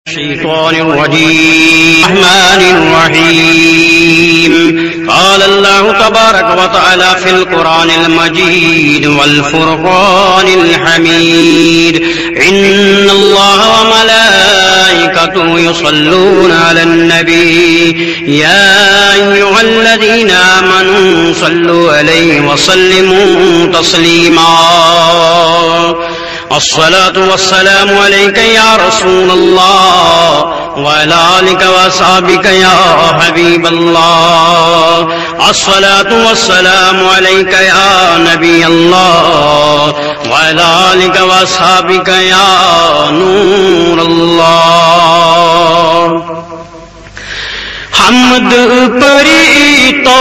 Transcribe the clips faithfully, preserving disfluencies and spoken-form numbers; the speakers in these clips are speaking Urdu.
الشيطان الرجيم الرحمن الرحيم قال الله تبارك وتعالى في القرآن المجيد والفرقان الحميد إن الله وملائكته يصلون على النبي يا أيها الذين آمنوا صلوا عليه وسلموا تسليما الصلاة والسلام عليك يا رسول الله وعلى آلك وأصحابك يا حبيب الله الصلاة والسلام عليك يا نبي الله وعلى آلك وأصحابك يا نور الله حمد پری تو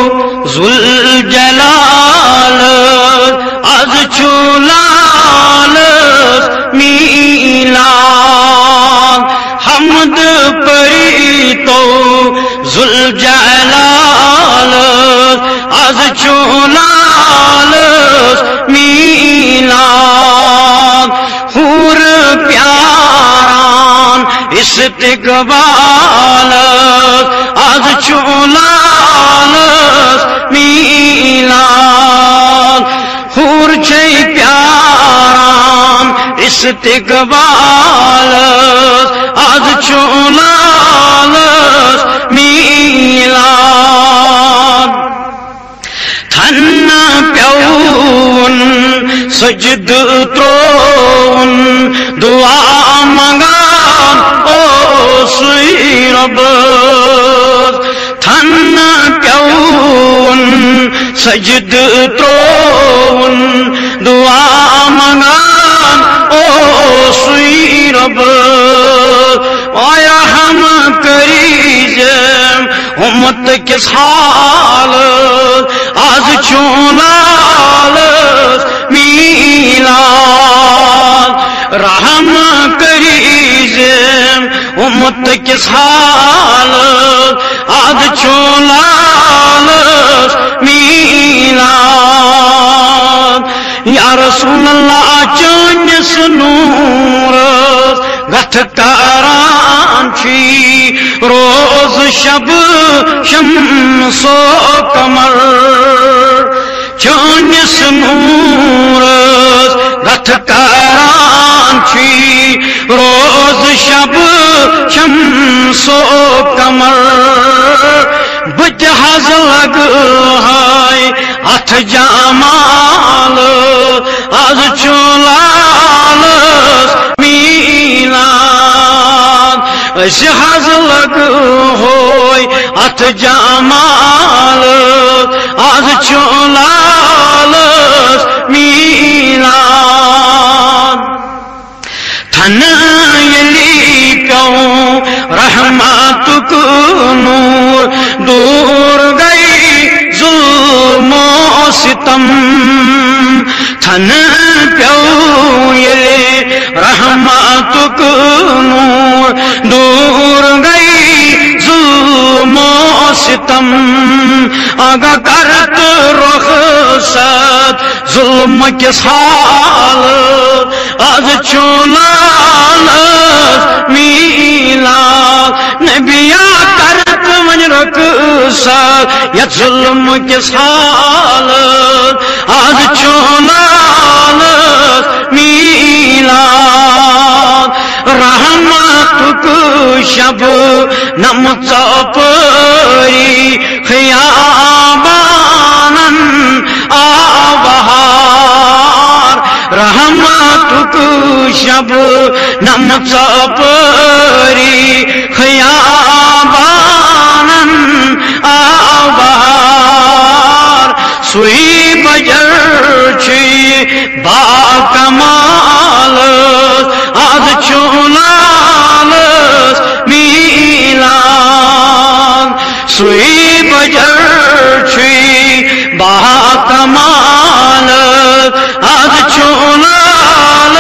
ذوالجلال از چولال میلاد حمد پری تو ذوالجلال از چولال میلاد حور پیاران استقبال از چولال میلاد حور چی پیاران استقبال از چولال میلاد تھن پیون سجد ترون دعا منگان او سوی رب تھن پیون سجد ترون دعا منگان او سوی رب آیا ہم کریزم امت کس حال آز چونال میلاد رحم کریزم امت کس حال آز چونال میلاد یا رسول اللہ چونس نور گتھ کاران چی روز شب شمس و قمر چونس نور گتھ کاران چی روز شب شمس و قمر بت حض لگ ہے اتھ جمال از چولال میلاد اس حض لگ ہوئی اتھ جمال از چولال میلاد تھن یلی پیوں رحمت کو نور دور گئی ظلم و ستم تھن پیوں یلی رحمت کو نور دور گئی ظلم و ستم آگا کرت رخصت ظلم کس حال از چولال میلاد نبیا کرت من رخصت یا ظلم کس حال از چولال میلاد رحمت کو شب نم چپری خیابانن آبہار رحمت کو شب نم چپری خیابانن آبہار سوئی بجر چی با کمال از چولال میلاد سوئی بجر چی با کمال از چولال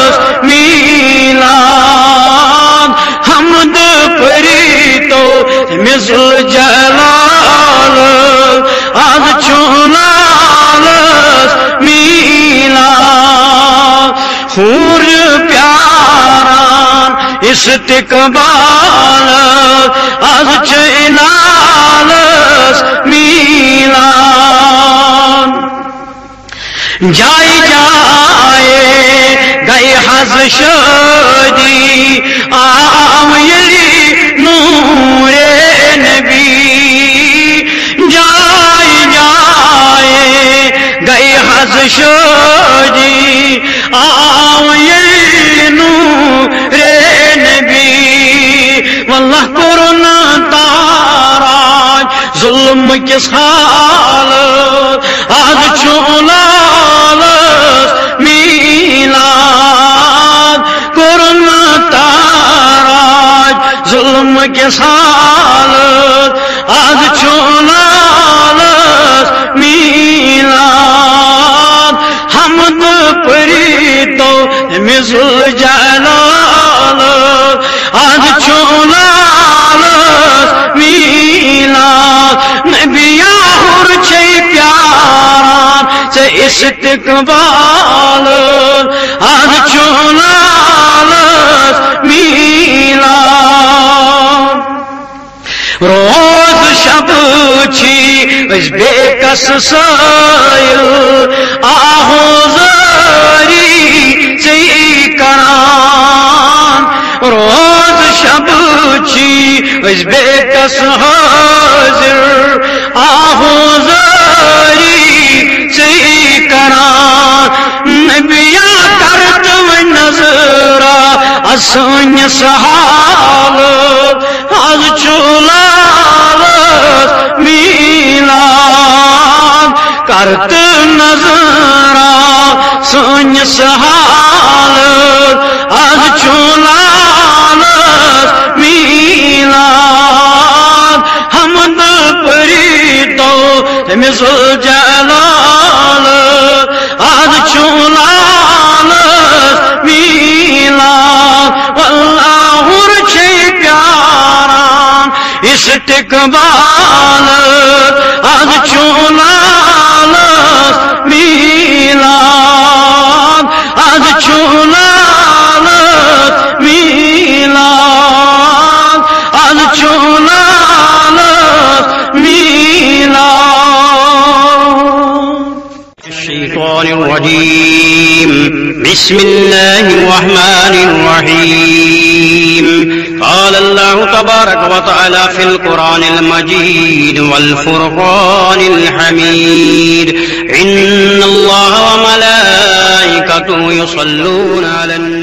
میلاد حمد پری تو مثل جلال از چولال میلاد حور پیاران استقبال از چینالس میلان جائے جائے گئے حز شدی آم یلی نور نبی جائے جائے گئے حز شدی آم یلی نور نبی واللہ قرآن تاراج ظلم کس حالت آج چولالت میلاد قرآن تاراج ظلم کس حالت آج چولالت میلاد حمد پریتو مثل جلالت آج چولالت میلاد نبی آہر چھے پیاران سے استقبال آج چولالت میلاد روز شب چھی اس بے کس سائل آہو زاری سے کران روز شب چھی اس بے کس حاضر آہو زاری سے کران نبیا کرت و نظرہ اسن سحالت از چولالت میلاد کرت نظرہ سن سحالت از چولالت میلاد حمد پریتو مثل جلالت از چولالت میلاد واللہ رچے پیاران استقبالت از چولالت میلاد از چولالت میلاد از چولالت میلاد الشیطان الرجیم بسم الله الرحمن الرحيم قال الله تبارك وتعالى في القرآن المجيد والفرقان الحميد إن الله وملائكته يصلون على النبي